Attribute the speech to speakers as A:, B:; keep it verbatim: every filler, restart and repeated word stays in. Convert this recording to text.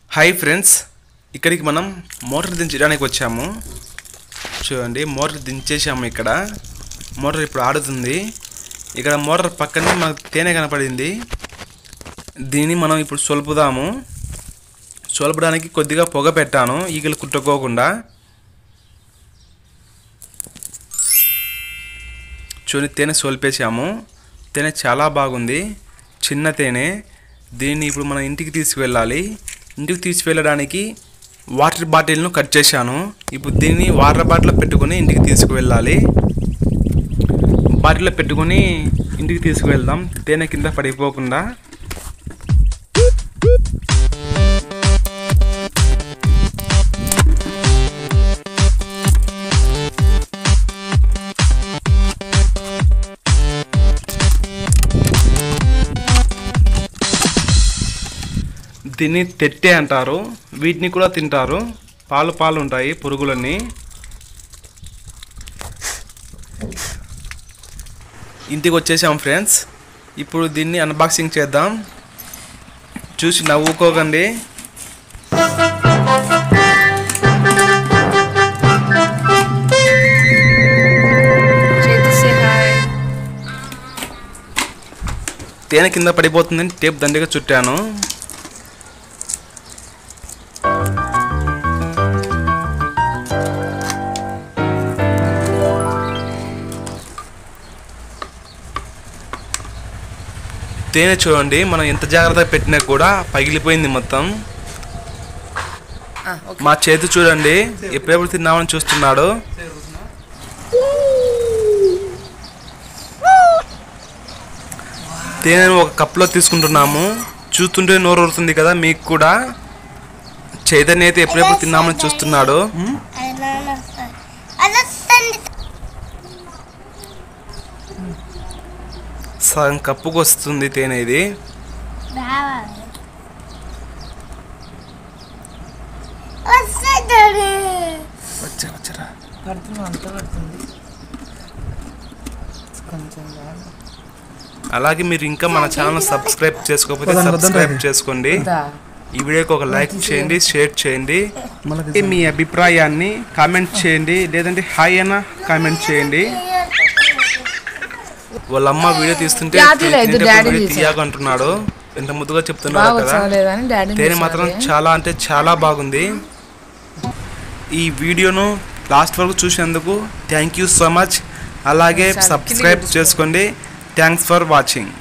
A: Hi friends, ఇక్కడికి మనం motor దించడానికి వచ్చాము. చూడండి, మోటార్ దించేసాము. ఇక్కడ మోటార్ ఇప్పుడు ఆడుతుంది. ఇక్కడ మోటార్ పక్కనే మనకు తేనె కనపడింది. దీన్ని మనం ఇప్పుడు సొలుపుదాము. సొలపడానికి కొద్దిగా పొగ పెట్టాను, ఈగలు కుట్టుకోకుండా. చూడండి, తేనె సొలిపేసాము. తేనె చాలా బాగుంది, చిన్న తేనె. దీన్ని ఇప్పుడు మన ఇంటికి తీసుకువెళ్ళాలి. ఇంటికి తీసుకువెళ్ళడానికి వాటర్ బాటిల్ను కట్ చేశాను. ఇప్పుడు దీన్ని వాటర్ బాటిల్లో పెట్టుకొని ఇంటికి తీసుకువెళ్ళాలి. బాటిల్లో పెట్టుకొని ఇంటికి తీసుకువెళ్దాం, తేనె కింద పడిపోకుండా. దీన్ని తెట్టే అంటారు. వీటిని కూడా తింటారు. పాలు పాలు ఉంటాయి పురుగులన్నీ. ఇంటికి వచ్చేసాం ఫ్రెండ్స్. ఇప్పుడు దీన్ని అన్బాక్సింగ్ చేద్దాం. చూసి నవ్వుకోకండి. తేనె కింద పడిపోతుందని టేప్ దండిగా చుట్టాను. తేనె చూడండి, మనం ఎంత జాగ్రత్తగా పెట్టినా కూడా పగిలిపోయింది మొత్తం. మా చేతి చూడండి, ఎప్పుడెప్పుడు తిన్నామని చూస్తున్నాడు. తేనెను ఒక కప్లో తీసుకుంటున్నాము. చూస్తుంటే నోరు ఊరుతుంది కదా మీకు కూడా. చైతన్య అయితే ఎప్పుడెప్పుడు తిన్నామని చూస్తున్నాడు. సగం కప్పుకు వస్తుంది తేనె. ఇది అలాగే మీరు ఇంకా మన ఛానల్ సబ్స్క్రైబ్ చేసుకోకపోతే సబ్స్క్రైబ్ చేసుకోండి. ఈ వీడియోకి ఒక లైక్ చేయండి, షేర్ చేయండి. మీ అభిప్రాయాన్ని కామెంట్ చేయండి, లేదంటే హాయ్ అన్న కామెంట్ చేయండి. వాళ్ళ అమ్మ వీడియో తీస్తుంటే తీయగా అంటున్నాడు. ఎంత ముద్దుగా చెప్తున్నాడు కదా. తేనె మాత్రం చాలా అంటే చాలా బాగుంది. ఈ వీడియోను లాస్ట్ వరకు చూసినందుకు థ్యాంక్ యూ సో మచ్. అలాగే సబ్స్క్రైబ్ చేసుకోండి. Thanks for watching.